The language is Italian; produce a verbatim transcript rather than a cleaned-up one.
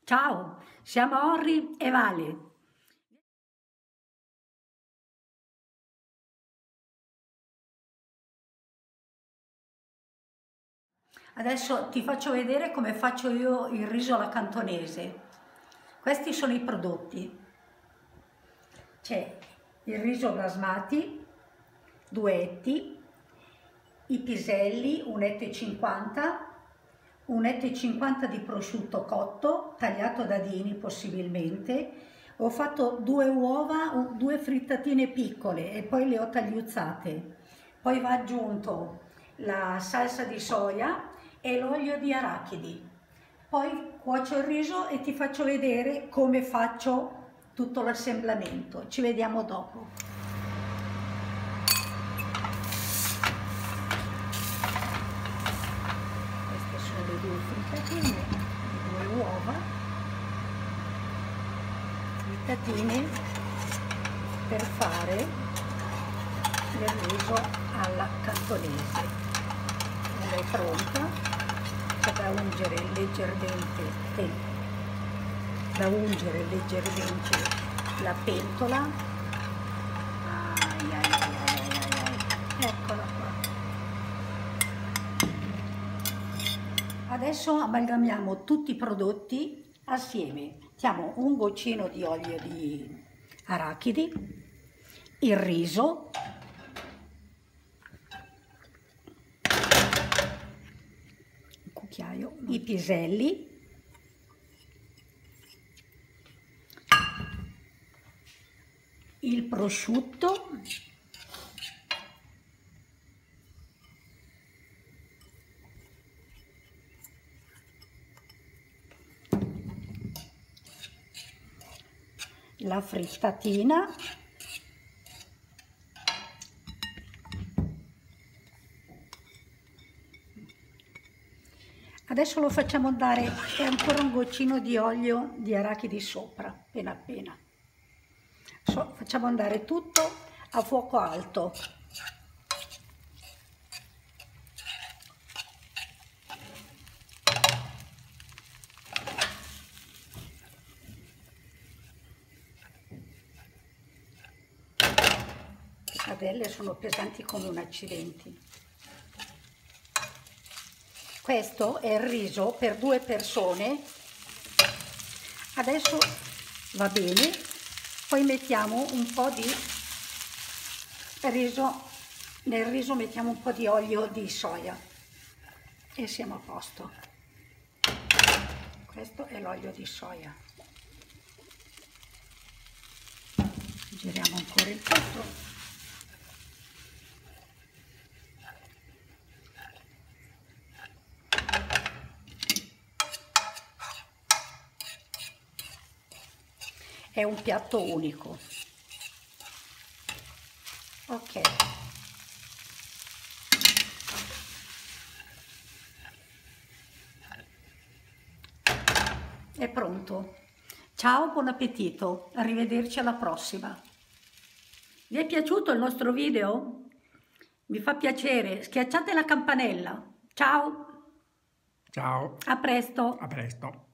Ciao, siamo Orri e Vali. Adesso ti faccio vedere come faccio io il riso alla cantonese. Questi sono i prodotti. C'è il riso basmati, due etti, i piselli, un etto e cinquanta, un etto e cinquanta di prosciutto cotto, tagliato a dadini possibilmente. Ho fatto due uova, due frittatine piccole e poi le ho tagliuzzate. Poi va aggiunto la salsa di soia e l'olio di arachidi. Poi cuocio il riso e ti faccio vedere come faccio tutto l'assemblamento. Ci vediamo dopo. Queste sono le due frittatine, le due uova, frittatine per fare il riso alla cantonese. Una è pronta, c'è da ungere leggermente, eh, da ungere leggermente la pentola. Ai, ai, ai, ai, ai, ai. Eccola qua. Adesso amalgamiamo tutti i prodotti assieme. Mettiamo un goccino di olio di arachidi, il riso, un cucchiaio, i piselli, il prosciutto, la frittatina, adesso lo facciamo andare e ancora un goccino di olio di arachidi sopra, appena appena. So, facciamo andare tutto a fuoco alto. Le padelle sono pesanti come un accidenti. Questo è il riso per due persone. Adesso va bene. Poi mettiamo un po' di riso, nel riso mettiamo un po' di olio di soia e siamo a posto. Questo è l'olio di soia. Giriamo ancora il tutto. È un piatto unico. Ok. È pronto. Ciao, buon appetito. Arrivederci alla prossima. Vi è piaciuto il nostro video? Mi fa piacere. Schiacciate la campanella. Ciao. Ciao. A presto. A presto.